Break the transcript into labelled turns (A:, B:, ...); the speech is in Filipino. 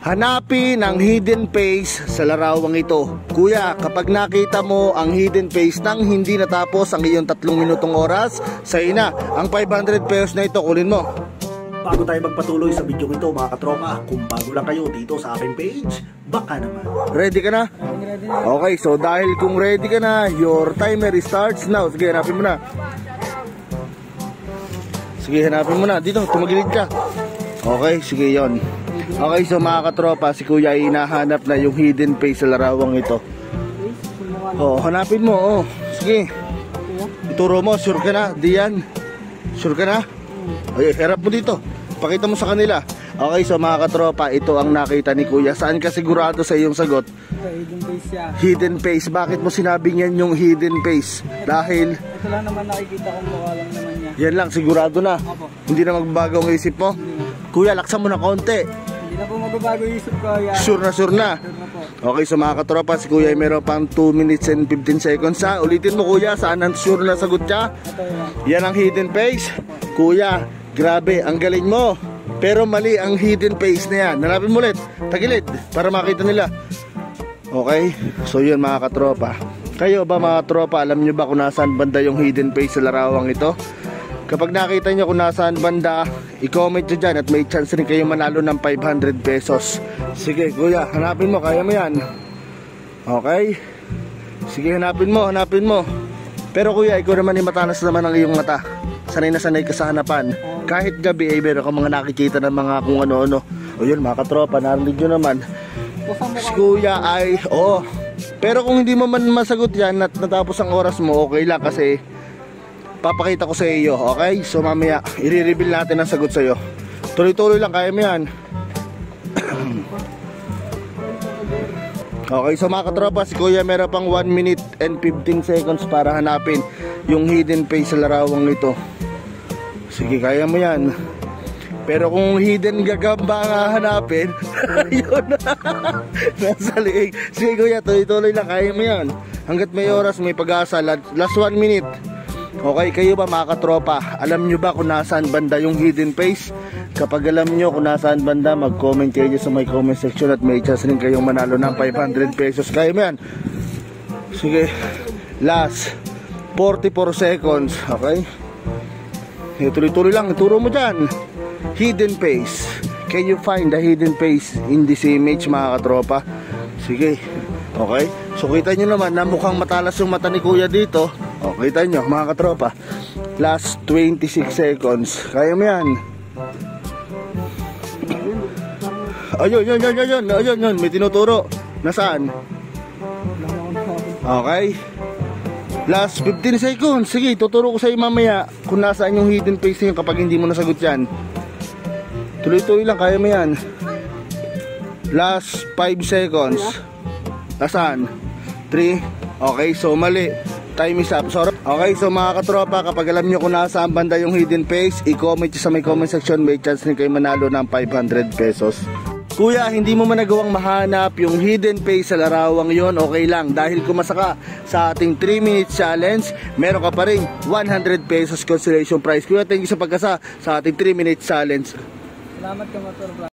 A: Hanapin ang hidden face sa larawang ito. Kuya, kapag nakita mo ang hidden face nang hindi natapos ang iyong 3 minutong oras, sa'yo na. Ang 500 pesos na ito, kunin mo.
B: Bago tayo magpatuloy sa video ito mga katropa, kung bago lang kayo dito sa aking page, baka naman.
A: Ready ka na?
C: Ready na.
A: Okay, so dahil kung ready ka na, your timer starts now. Sige, hanapin mo na. Sige, hanapin mo na. Dito, tumagilid ka. Okay, sige yon. Okay, so mga katropa, si Kuya ay hinahanap na yung hidden face sa larawang ito. Oh, hanapin mo, oh. Sige. Ituro mo, sure ka na? Diyan. Sure ka na? Ay, harap mo dito. Pakita mo sa kanila. Okay, so mga katropa, ito ang nakita ni Kuya. Saan ka sigurado sa iyong sagot?
C: Hidden face siya.
A: Hidden face. Bakit mo sinabing yan yung hidden face? Dahil
C: ito lang naman nakikita kong mukha lang naman niya.
A: yan lang, sigurado na.
C: Opo.
A: Hindi na magbabago ang isip mo. Kuya, laksan mo na konti.
C: Hindi na po magbabago yung isip ko. Yeah.
A: Sure na, sure na.
C: Sure na po.
A: Okay, so mga katropa, si Kuya ay meron pang 2 minutes and 15 seconds ha. Ulitin mo Kuya, saan ang sure na sagot niya?
C: Ito yun.
A: Yan ang hidden face. Kuya, grabe, ang galing mo. Pero mali ang hidden face na yan. Hanapin mo ulit, tagilid, para makita nila. Okay, so yun mga katropa. Kayo ba mga tropa, alam nyo ba kung nasaan banda yung hidden face sa larawang ito? Kapag nakita nyo kung nasaan banda, i-comment nyo dyan at may chance rin kayo manalo ng 500 pesos. Sige Kuya, hanapin mo, kaya mo yan. Okay? Sige, hanapin mo, hanapin mo. Pero Kuya, ikaw naman matanas naman ang iyong mata. Sanay na sanay ka sa hanapan. Kahit gabi ay meron ka mga nakikita ng mga kung ano-ano. O yun mga katropa, narinig nyo naman. Si Kuya ay, pero kung hindi mo man masagot yan at natapos ang oras mo, okay lang kasi papakita ko sa iyo, okay? So mamaya, i-reveal natin ang sagot sa iyo. Tuloy-tuloy lang, kaya mo yan. Okay, so mga katropa, si Kuya meron pang 1 minute and 15 seconds para hanapin yung hidden face sa larawang ito. Sige, kaya mo yan. Pero kung hidden gagamba nga hanapin, yun na. Nasa liig. Sige Kuya, tuloy-tuloy lang, kaya mo yan. Hanggat may oras, may pag-asa. Last 1 minute. Okay, kayo ba mga katropa, alam nyo ba kung nasaan banda yung hidden face? Kapag alam nyo kung nasaan banda, mag-comment kayo sa may comment section at may chance rin kayong manalo ng 500 pesos. Kaya mo yan. Sige, last 44 seconds. Okay, tuloy-tuloy lang, ituro mo dyan. Hidden face. Can you find the hidden face in this image mga katropa? Sige, okay. So kita nyo naman na mukhang matalas yung mata ni Kuya dito. O, kita nyo mga katropa. Last 26 seconds. Kaya mo yan. Ayun, may tinuturo. Nasaan? Okay. Last 15 seconds. Sige, tuturo ko sa iyo mamaya kung nasaan yung hidden face niyo kapag hindi mo nasagot yan. Tuloy-tuloy lang, kaya mo yan. Last 5 seconds. Nasaan? 3. Okay, so mali. Time is up. Sorry. Okay, so mga katropa, kapag alam nyo kung nasaan banda yung hidden face, i-comment nyo sa may comment section. May chance rin kayo manalo ng 500 pesos. Kuya, hindi mo man nagawang mahanap yung hidden face sa larawang yon, okay lang. Dahil kumasa ka sa ating 3 minute challenge, meron ka pa rin 100 pesos consolation prize. Kuya, thank you sa pagkasa sa ating 3 minute challenge.
C: Salamat ka, Motor Vlog.